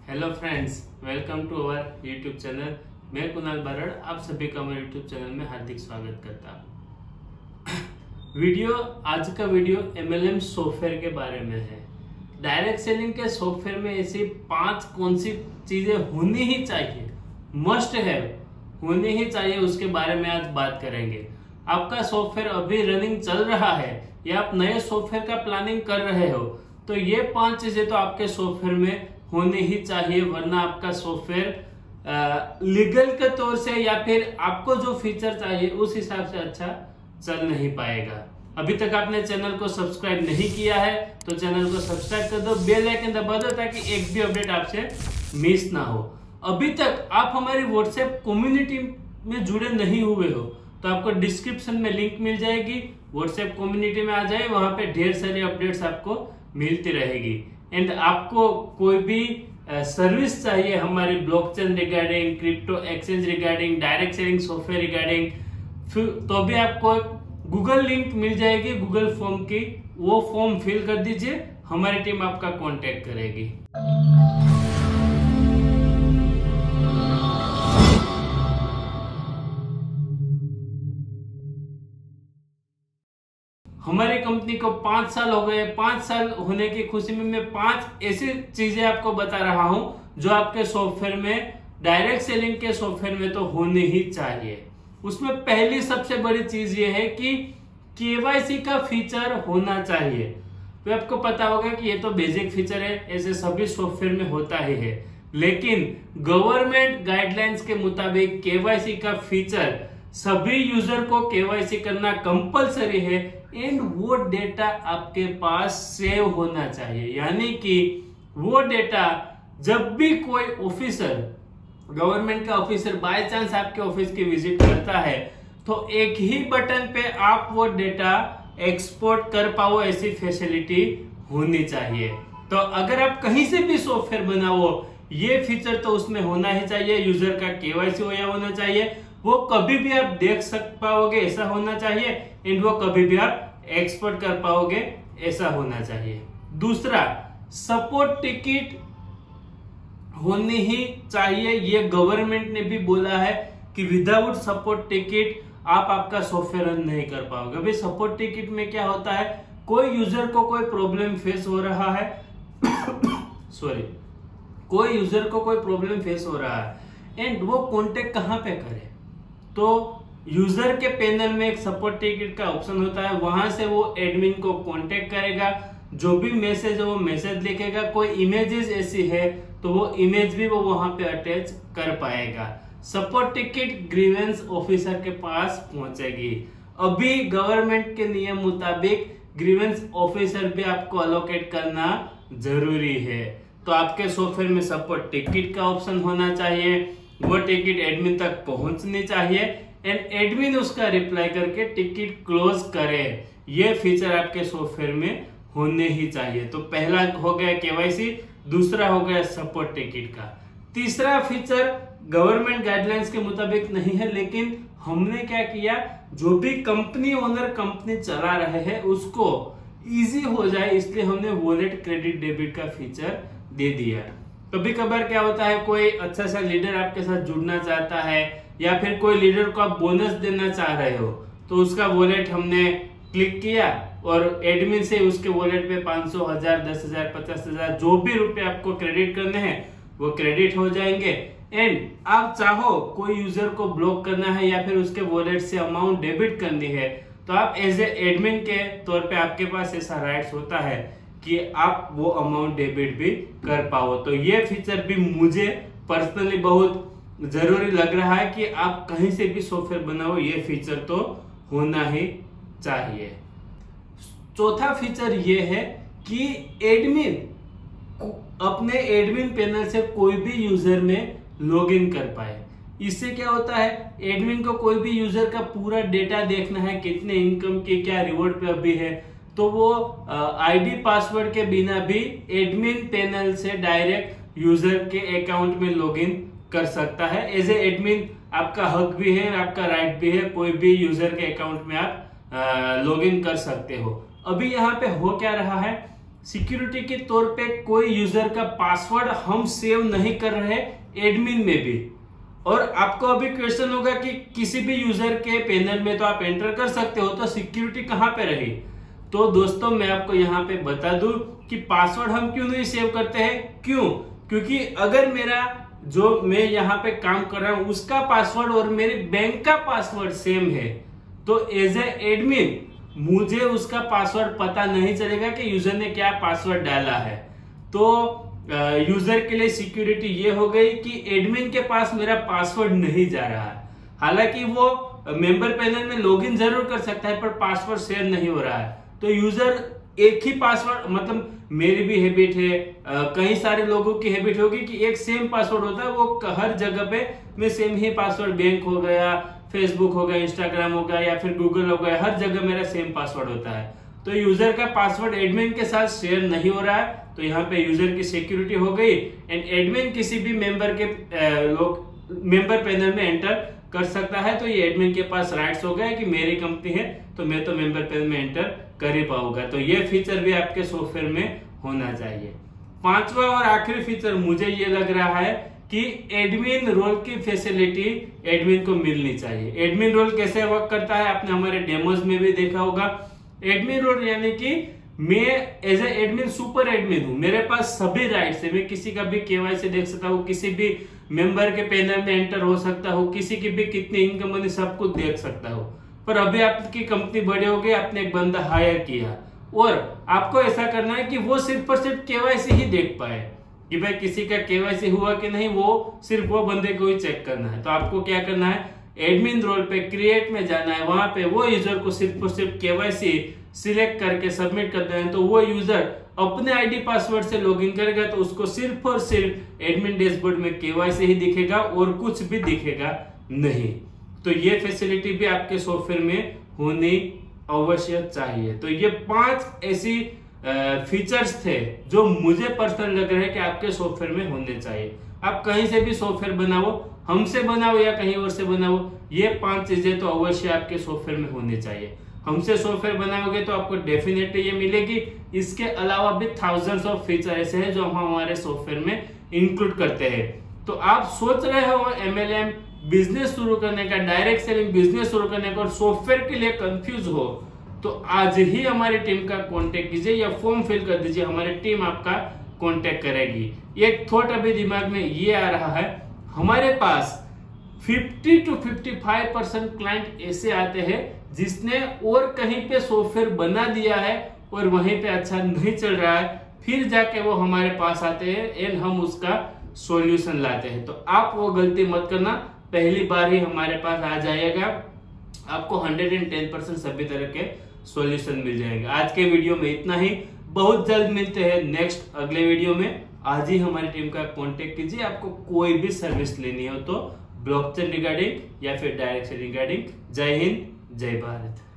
Hello friends, welcome to our YouTube channel. मैं कुणाल बरड़ आप सभी का मेरे यूट्यूब चैनल में हार्दिक स्वागत करता हूँ। आज का वीडियो MLM सॉफ्टवेयर के बारे में है। डायरेक्ट सेलिंग के सॉफ्टवेयर में ऐसी 5 कौन सी चीजें होनी ही चाहिए, मस्ट है, होनी ही चाहिए, उसके बारे में आज बात करेंगे। आपका सॉफ्टवेयर अभी रनिंग चल रहा है या आप नए सॉफ्टवेयर का प्लानिंग कर रहे हो तो ये 5 चीजें तो आपके सॉफ्टवेयर में होनी ही चाहिए, वरना आपका सॉफ्टवेयर लीगल के तौर से या फिर आपको जो फीचर चाहिए उस हिसाब से अच्छा चल नहीं पाएगा। अभी तक आपने चैनल को सब्सक्राइब नहीं किया है तो चैनल को सब्सक्राइब कर दो, बेल आइकन दबा दो ताकि एक भी अपडेट आपसे मिस ना हो। अभी तक आप हमारी व्हाट्सएप कम्युनिटी में जुड़े नहीं हुए हो तो आपको डिस्क्रिप्शन में लिंक मिल जाएगी, व्हाट्सएप कम्युनिटी में आ जाए, वहां पे ढेर सारी अपडेट्स आपको मिलती रहेगी। एंड आपको कोई भी सर्विस चाहिए हमारी blockchain regarding, crypto exchange regarding, direct selling software regarding, तो भी आपको गूगल लिंक मिल जाएगी, गूगल फॉर्म की, वो फॉर्म फिल कर दीजिए, हमारी टीम आपका कांटेक्ट करेगी। हमारी कंपनी को 5 साल हो गए। 5 साल होने की खुशी में मैं 5 ऐसी चीजें आपको बता रहा हूं जो आपके सॉफ्टवेयर में, डायरेक्ट सेलिंग के सॉफ्टवेयर में तो होनी ही चाहिए। उसमें पहली सबसे बड़ी चीज ये है कि KYC का फीचर होना चाहिए। तो आपको पता होगा कि ये तो बेसिक फीचर है, ऐसे सभी सॉफ्टवेयर में होता ही है, लेकिन गवर्नमेंट गाइडलाइंस के मुताबिक KYC का फीचर सभी यूजर को KYC करना कंपलसरी है एंड वो डेटा आपके पास सेव होना चाहिए। यानी कि वो डेटा जब भी कोई ऑफिसर, गवर्नमेंट का ऑफिसर बाय चांस आपके ऑफिस की विजिट करता है तो एक ही बटन पे आप वो डेटा एक्सपोर्ट कर पाओ, ऐसी फैसिलिटी होनी चाहिए। तो अगर आप कहीं से भी सॉफ्टवेयर बनाओ ये फीचर तो उसमें होना ही चाहिए। यूजर का KYC होना चाहिए, वो कभी भी आप देख पाओगे ऐसा होना चाहिए, एंड वो कभी भी आप एक्सपोर्ट कर पाओगे ऐसा होना चाहिए। दूसरा, सपोर्ट टिकट होनी ही चाहिए। ये गवर्नमेंट ने भी बोला है कि विदाउट सपोर्ट टिकट आप आपका सॉफ्टवेयर रन नहीं कर पाओगे। अभी सपोर्ट टिकट में क्या होता है, कोई यूजर को कोई प्रॉब्लम फेस हो रहा है सॉरी, कोई यूजर को कोई प्रॉब्लम फेस हो रहा है एंड वो कॉन्टेक्ट कहां पे करे, तो यूजर के पैनल में एक सपोर्ट टिकट का ऑप्शन होता है, वहां से वो एडमिन को कांटेक्ट करेगा, जो भी मैसेज है वो मैसेज लिखेगा। कोई इमेजेस ऐसी है तो वो इमेज भी वो वहां पे अटैच कर पाएगा। सपोर्ट टिकट ग्रीवेंस ऑफिसर के पास पहुंचेगी। अभी गवर्नमेंट के नियम मुताबिक ग्रीवेंस ऑफिसर भी आपको अलोकेट करना जरूरी है। तो आपके सॉफ्टवेयर में सपोर्ट टिकट का ऑप्शन होना चाहिए, वो टिकट एडमिन तक पहुंचनी चाहिए एंड एडमिन उसका रिप्लाई करके टिकट क्लोज करे। ये फीचर आपके सॉफ्टवेयर में होने ही चाहिए। तो पहला हो गया KYC, दूसरा हो गया सपोर्ट टिकट का। तीसरा फीचर गवर्नमेंट गाइडलाइंस के मुताबिक नहीं है, लेकिन हमने क्या किया, जो भी कंपनी ओनर कंपनी चला रहे हैं उसको इजी हो जाए इसलिए हमने वॉलेट क्रेडिट डेबिट का फीचर दे दिया। कभी कभार क्या होता है, कोई अच्छा सा लीडर आपके साथ जुड़ना चाहता है या फिर कोई लीडर को आप बोनस देना चाह रहे हो तो उसका वॉलेट हमने क्लिक किया और एडमिन से उसके वॉलेट पे 500, 1000, 10,000, 50,000 जो भी रुपए आपको क्रेडिट करने हैं वो क्रेडिट हो जाएंगे। एंड आप चाहो कोई यूजर को ब्लॉक करना है या फिर उसके वॉलेट से अमाउंट डेबिट करनी है तो आप एज ए एडमिन के तौर पे आपके पास ऐसा राइट्स होता है कि आप वो अमाउंट डेबिट भी कर पाओ। तो ये फीचर भी मुझे पर्सनली बहुत जरूरी लग रहा है कि आप कहीं से भी सॉफ्टवेयर बनाओ ये फीचर तो होना ही चाहिए। चौथा फीचर ये है कि एडमिन अपने एडमिन पैनल से कोई भी यूजर में लॉगिन कर पाए। इससे क्या होता है, एडमिन को कोई भी यूजर का पूरा डेटा देखना है, कितने इनकम के क्या रिवॉर्ड पे अभी है, तो वो आईडी पासवर्ड के बिना भी एडमिन पैनल से डायरेक्ट यूजर के अकाउंट में लॉगिन कर सकता है। एज ए एडमिन आपका हक भी है, आपका राइट भी है, कोई भी यूजर के अकाउंट में आप लॉगिन कर सकते हो। अभी यहाँ पे हो क्या रहा है, सिक्योरिटी के तौर पे कोई यूजर का पासवर्ड हम सेव नहीं कर रहे एडमिन में भी। और आपको अभी क्वेश्चन होगा कि किसी भी यूजर के पैनल में तो आप एंटर कर सकते हो, तो सिक्योरिटी कहां पे रही? तो दोस्तों मैं आपको यहाँ पे बता दूं कि पासवर्ड हम क्यों नहीं सेव करते हैं। क्यों? क्योंकि अगर मेरा जो मैं यहाँ पे काम कर रहा हूं उसका पासवर्ड और मेरे बैंक का पासवर्ड सेम है, तो एज ए एडमिन मुझे उसका पासवर्ड पता नहीं चलेगा कि यूजर ने क्या पासवर्ड डाला है। तो यूजर के लिए सिक्योरिटी ये हो गई कि एडमिन के पास मेरा पासवर्ड नहीं जा रहा है। हालांकि वो मेंबर पैनल में लॉगिन जरूर कर सकता है पर पासवर्ड शेयर नहीं हो रहा है। तो यूजर एक ही पासवर्ड, मतलब मेरी भी हैबिट है, कई सारे लोगों की हैबिट होगी कि एक सेम पासवर्ड होता है, वो हर जगह पे मैं सेम ही पासवर्ड, बैंक हो गया, फेसबुक हो गया, इंस्टाग्राम हो गया या फिर गूगल हो गया, हर जगह मेरा सेम पासवर्ड होता है। तो यूजर का पासवर्ड एडमिन के साथ शेयर नहीं हो रहा है, तो यहाँ पे यूजर की सिक्योरिटी हो गई। एंड एडमिन किसी भी मेंबर के मेंबर पैनल में एंटर कर सकता है, तो ये एडमिन के पास राइट्स हो गए कि मेरी कंपनी है तो मैं तो मेंबर पैनल में एंटर कर ही पाऊंगा। तो ये फीचर भी आपके सॉफ्टवेयर में होना चाहिए। पांचवा और आखिरी फीचर मुझे ये लग रहा है कि एडमिन रोल की फैसिलिटी एडमिन को मिलनी चाहिए। एडमिन रोल कैसे वर्क करता है आपने हमारे डेमोज में भी देखा होगा। एडमिन रोल यानी कि मैं as a admin super admin हूं, मेरे पास सभी राइट्स है, मैं किसी का भी केवाईसी देख सकता हूँ, किसी भी मेंबर के पैनल में एंटर हो सकता हूँ, किसी की भी कितनी इनकम है सब कुछ देख सकता हूँ। पर अभी आपकी कंपनी बड़ी हो गई, आपने एक बंदा हायर किया और आपको ऐसा करना है कि वो सिर्फ और सिर्फ केवाईसी ही देख पाए कि भाई किसी का केवाईसी हुआ कि नहीं, वो सिर्फ वो बंदे को ही चेक करना है। तो आपको क्या करना है, एडमिन रोल पे क्रिएट में जाना है, वहां पे वो यूजर को सिर्फ और सिर्फ केवाईसी सिलेक्ट करके सबमिट कर देना है। तो वो यूजर अपने आईडी पासवर्ड से लॉगिन करेगा तो उसको सिर्फ और सिर्फ एडमिन डैशबोर्ड में केवाईसी ही दिखेगा और कुछ भी दिखेगा नहीं। तो ये फैसिलिटी भी आपके सॉफ्टवेयर में होनी अवश्य चाहिए। तो ये 5 ऐसी फीचर्स थे जो मुझे पर्सनल लग रहा है कि आपके सॉफ्टवेयर में होने चाहिए। आप कहीं से भी सॉफ्टवेयर बनाओ, हमसे बनाओ या कहीं और से बनाओ, ये 5 चीजें तो अवश्य आपके सॉफ्टवेयर में होनी चाहिए। हमसे सॉफ्टवेयर बनाओगे तो आपको डेफिनेटली ये मिलेगी। इसके अलावा भी थाउजेंड्स ऑफ फीचर ऐसे हैं जो हम हमारे सॉफ्टवेयर में इंक्लूड करते हैं। तो आप सोच रहे हो MLM बिजनेस शुरू करने का, डायरेक्ट सेलिंग बिजनेस शुरू करने का और सॉफ्टवेयर के लिए कंफ्यूज हो, तो आज ही हमारी टीम का कांटेक्ट कीजिए या फॉर्म फिल कर दीजिए, हमारी टीम आपका कांटेक्ट करेगी। एक थॉट अभी दिमाग में ये आ रहा है, हमारे पास 50 to 55% क्लाइंट ऐसे आते हैं जिसने और कहीं पे सॉफ्टवेयर बना दिया है और वहीं पे अच्छा नहीं चल रहा है, फिर जाके वो हमारे पास आते हैं एंड हम उसका सॉल्यूशन लाते हैं। तो आप वो गलती मत करना, पहली बार ही हमारे पास आ जाएगा, आपको 110% सभी तरह के सॉल्यूशन मिल जाएंगे। आज के वीडियो में इतना ही, बहुत जल्द मिलते हैं नेक्स्ट अगले वीडियो में। आज ही हमारी टीम का कांटेक्ट कीजिए, आपको कोई भी सर्विस लेनी हो तो ब्लॉकचेन रिगार्डिंग या फिर डायरेक्ट सेलिंग रिगार्डिंग। जय हिंद, जय भारत।